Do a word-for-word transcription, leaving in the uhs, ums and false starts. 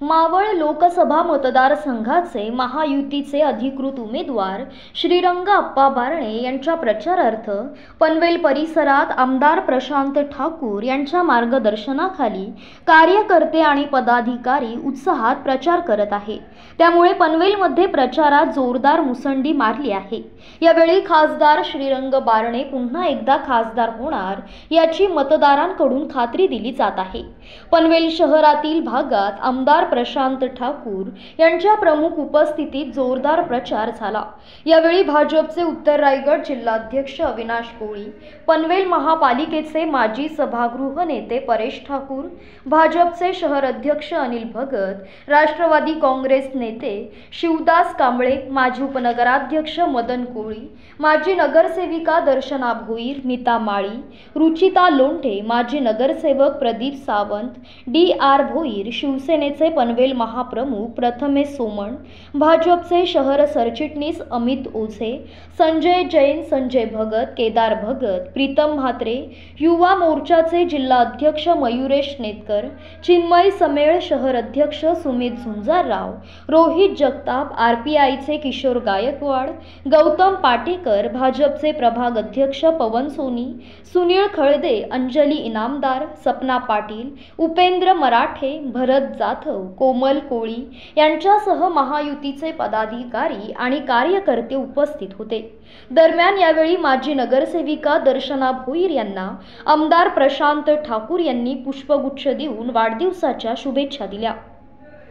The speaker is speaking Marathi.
मावळ लोकसभा मतदारसंघाचे महायुतीचे अधिकृत उमेदवार श्रीरंग अप्पा बारणे यांच्या प्रचारार्थ पनवेल परिसरात आमदार प्रशांत ठाकूर यांच्या मार्गदर्शनाखाली कार्यकर्ते आणि पदाधिकारी उत्साहात प्रचार करत आहे। त्यामुळे पनवेलमध्ये प्रचारात जोरदार मुसंडी मारली आहे। यावेळी खासदार श्रीरंग बारणे पुन्हा एकदा खासदार होणार याची मतदारांकडून खात्री दिली जात आहे। पनवेल शहरातील भागात आमदार प्रशांत ठाकूर यांच्या प्रमुख उपस्थितीत जोरदार प्रचार झाला। यावेळी भाजपचे उत्तर रायगड जिल्हाध्यक्ष अविनाश कोळी, पनवेल महापालिकेचे माजी सभागृह नेते परेश ठाकूर, भाजपचे शहर अध्यक्ष अनिल भगत, राष्ट्रवादी काँग्रेस नेते शिवदास कांबळे, माजी उपनगराध्यक्ष मदन कोळी, माजी नगरसेविका दर्शना भोईर, नीता माळी, रुचिता लोंढे, माजी नगरसेवक प्रदीप सावंत, डी आर भोईर, शिवसेनेचे पनवेल महाप्रमुख प्रथमेश सोमण, भाजपचे शहर सरचिटणीस अमित ओझे, संजय जैन, संजय भगत, केदार भगत, प्रीतम म्हात्रे, युवा मोर्चाचे जिल्हा अध्यक्ष मयुरेश नेतकर, चिन्मय समेळ, शहर अध्यक्ष सुमित झुंजारराव, रोहित जगताप, आर पी आयचे किशोर गायकवाड, गौतम पाटेकर, भाजपचे प्रभाग अध्यक्ष पवन सोनी, सुनील खळदे, अंजली इनामदार, सपना पाटील, उपेंद्र मराठे, भरत जाधव, कोमल कोळी यांच्यासह महायुतीचे पदाधिकारी आणि कार्यकर्ते उपस्थित होते। दरम्यान यावेळी माजी नगरसेविका दर्शना भोईर यांना आमदार प्रशांत ठाकूर यांनी पुष्पगुच्छ देऊन वाढदिवसाच्या शुभेच्छा दिल्या।